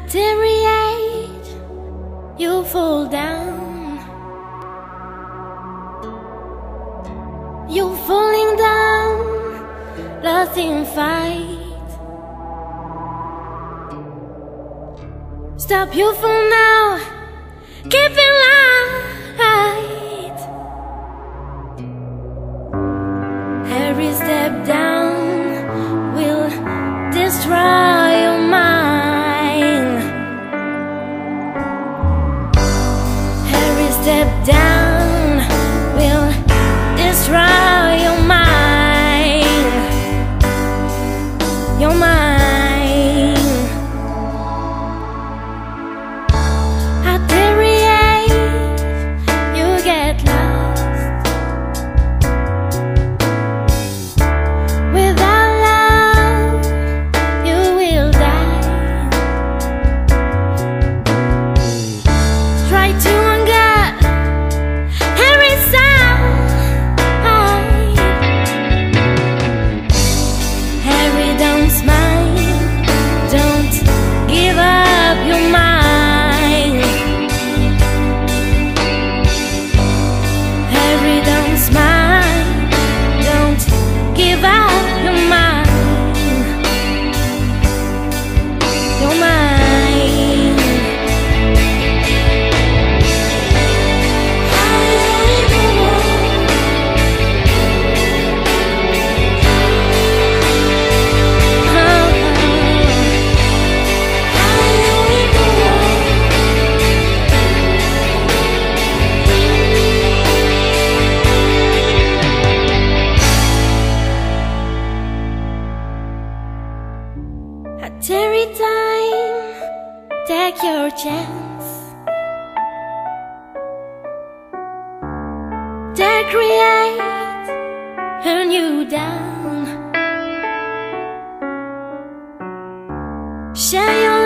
deteriorate, you fall down. You're falling down, lost in fight. Stop you for now, keep it light. Every step down will destroy your mind. Every step down will destroy your mind. Your mind. Every time, take your chance. They create, turn you down. Share your